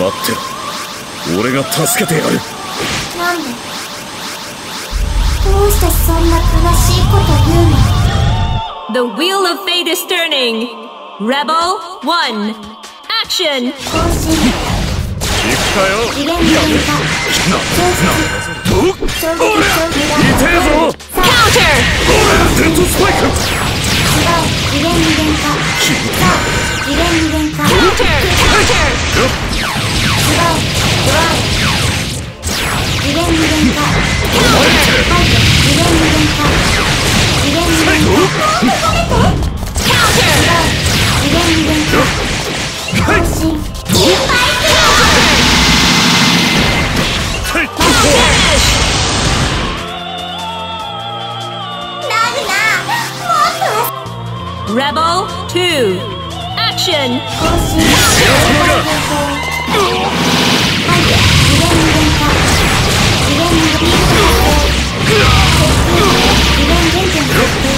待ってろ、俺が助けてやる。 なんで、どうしてそんな悲しいこと言うの？ The wheel of fate is turning. Rebel 1, action. 更新。 行くかよ。 次元無限化。超絶衝撃痛えぞ。 Counter. デッドスパイク。 違う、次元無限化。さあ、次元無限化。 Counter. Counter. 違う、ドライ。次元無限化。はい、次元無限化。次元無限化。 Counter. 次元無限化。更新。 Rebel 2, action. 更新。はい、次元無限化。次元無限化。次元原点設定。